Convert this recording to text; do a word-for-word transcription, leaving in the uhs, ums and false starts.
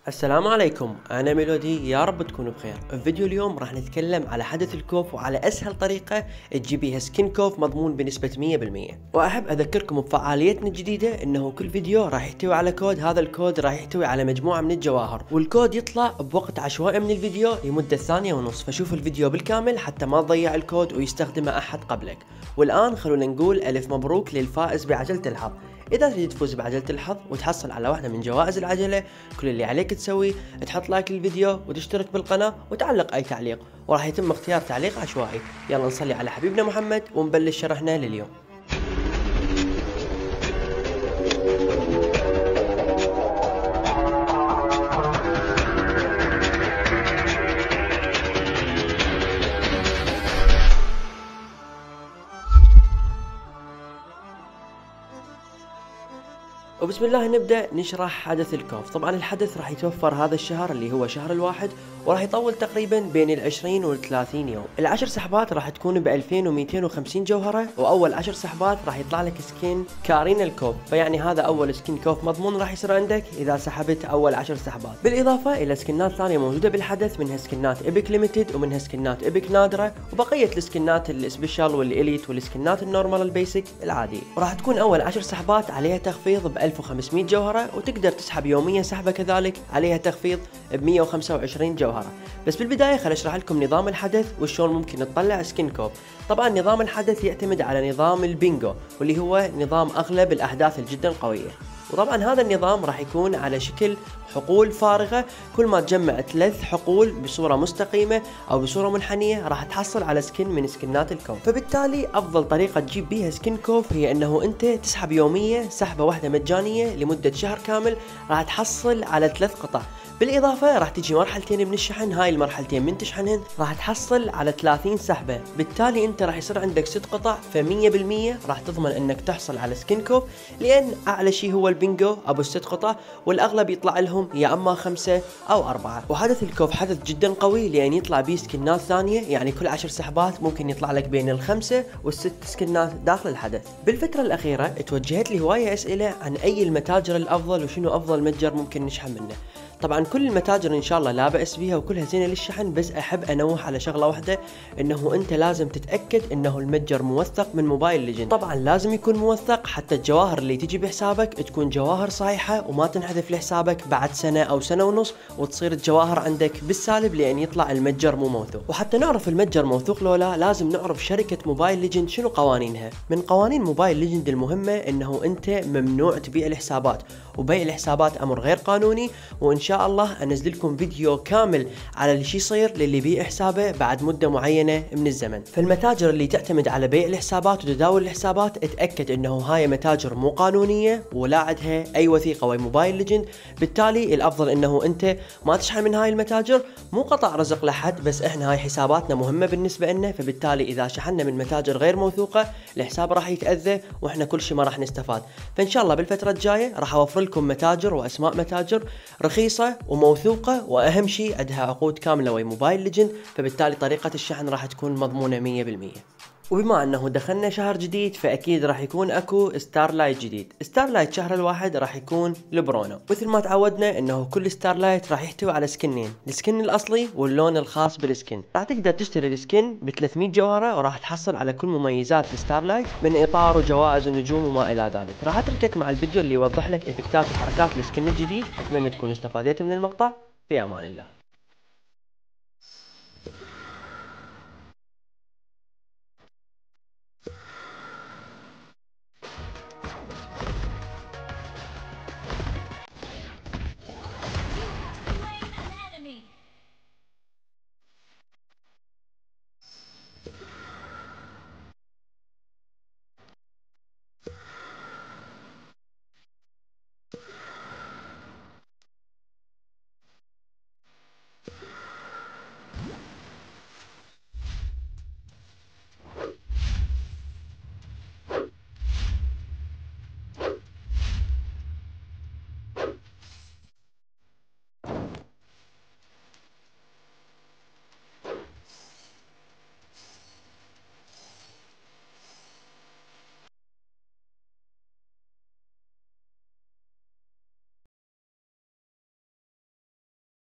السلام عليكم، أنا ميلودي، يا رب تكونوا بخير. في فيديو اليوم راح نتكلم على حدث الكوف وعلى أسهل طريقة تجيب بيها سكين كوف مضمون بنسبة مية بالمية. وأحب أذكركم بفعاليتنا الجديدة إنه كل فيديو راح يحتوي على كود، هذا الكود راح يحتوي على مجموعة من الجواهر، والكود يطلع بوقت عشوائي من الفيديو لمدة ثانية ونص، فشوف الفيديو بالكامل حتى ما تضيع الكود ويستخدمه أحد قبلك. والآن خلونا نقول ألف مبروك للفائز بعجلة الحظ. إذا تريد تفوز بعجلة الحظ وتحصل على واحدة من جوائز العجلة، كل اللي عليك تسويه تحط لايك للفيديو وتشترك بالقناة وتعلق أي تعليق، وراح يتم اختيار تعليق عشوائي. يلا نصلي على حبيبنا محمد ونبلش شرحنا لليوم. وبسم الله نبدأ نشرح حدث الكوف. طبعا الحدث راح يتوفر هذا الشهر اللي هو شهر الواحد، وراح يطول تقريبا بين العشرين والثلاثين يوم. العشر سحبات راح تكون بألفين ومئتين وخمسين جوهرة، وأول عشر سحبات راح يطلع لك سكين كارين الكوف، فيعني هذا أول سكين كوف مضمون راح يصير عندك إذا سحبت أول عشر سحبات. بالإضافة إلى سكنات ثانية موجودة بالحدث، منها سكنات إبك ليميتد ومنها سكنات إبك نادرة، وبقية السكنات السبيشال والإليت والسكنات النورمال البيسك العادية. وراح تكون أول عشر سحبات عليها تخفيض ب ألف وخمسمئة جوهرة، وتقدر تسحب يوميا سحبة كذلك عليها تخفيض ب مئة وخمسة وعشرين جوهرة. بس بالبداية خل اشرح لكم نظام الحدث وشلون ممكن تطلع سكين كوف. طبعا نظام الحدث يعتمد على نظام البينجو، واللي هو نظام اغلب الاحداث الجدا قوية. وطبعا هذا النظام راح يكون على شكل حقول فارغة، كل ما تجمع ثلاث حقول بصورة مستقيمة او بصورة منحنية راح تحصل على سكن من سكنات الكوف. فبالتالي افضل طريقة تجيب بيها سكين كوف هي انه انت تسحب يوميا سحبة واحدة مجانية لمدة شهر كامل، راح تحصل على ثلاث قطع. بالإضافة راح تجي مرحلتين من الشحن، هاي المرحلتين من تشحنهن راح تحصل على ثلاثين سحبة، بالتالي انت راح يصير عندك ست قطع، فمية بالمية راح تضمن انك تحصل على سكين كوف، لان اعلى شيء هو البنجو ابو الست قطع، والاغلب يطلع لهم يا اما خمسة او اربعة. وحدث الكوف حدث جدا قوي لان يطلع بيه سكنات ثانية، يعني كل عشر سحبات ممكن يطلع لك بين الخمسة والست سكنات داخل الحدث. بالفترة الاخيرة توجهت لي هواية اسئلة عن اي المتاجر الافضل وشنو افضل متجر ممكن نشحن منه. طبعا كل المتاجر ان شاء الله لا بأس بيها وكلها زينه للشحن، بس احب انوه على شغله واحده، انه انت لازم تتاكد انه المتجر موثق من موبايل ليجند. طبعا لازم يكون موثق حتى الجواهر اللي تجي بحسابك تكون جواهر صحيحه وما تنحذف لحسابك بعد سنه او سنه ونص وتصير الجواهر عندك بالسالب، لان يطلع المتجر مو موثوق. وحتى نعرف المتجر موثوق لو لا، لازم نعرف شركه موبايل ليجند شنو قوانينها. من قوانين موبايل ليجند المهمه انه انت ممنوع تبيع الحسابات، وبيع الحسابات امر غير قانوني، وان شاء الله انزل لكم فيديو كامل على اللي شي يصير للي يبيع حسابه بعد مده معينه من الزمن. فالمتاجر اللي تعتمد على بيع الحسابات وتداول الحسابات اتاكد انه هاي متاجر مو قانونيه ولا عندها اي وثيقه ويا موبايل ليجند، بالتالي الافضل انه انت ما تشحن من هاي المتاجر. مو قطع رزق لحد، بس احنا هاي حساباتنا مهمه بالنسبه لنا، فبالتالي اذا شحنا من متاجر غير موثوقه الحساب راح يتاذى واحنا كل شيء ما راح نستفاد. فان شاء الله بالفتره الجايه راح اوفر لكم متاجر واسماء متاجر رخيصه وموثوقة، واهم شيء عندها عقود كاملة ويا موبايل ليجند، فبالتالي طريقة الشحن راح تكون مضمونة مية بالمية. وبما انه دخلنا شهر جديد فاكيد راح يكون اكو ستارلايت جديد. ستارلايت شهر الواحد راح يكون البرونو، مثل ما تعودنا انه كل ستارلايت راح يحتوي على سكنين، السكن الاصلي واللون الخاص بالسكن. راح تقدر تشتري السكن ب ثلاثمئة جوهرة، وراح تحصل على كل مميزات الستارلايت من اطار وجوائز ونجوم وما الى ذلك. راح اتركك مع الفيديو اللي يوضح لك افكتات وحركات السكن الجديد. اتمنى تكونوا استفاديتوا من المقطع. في امان الله.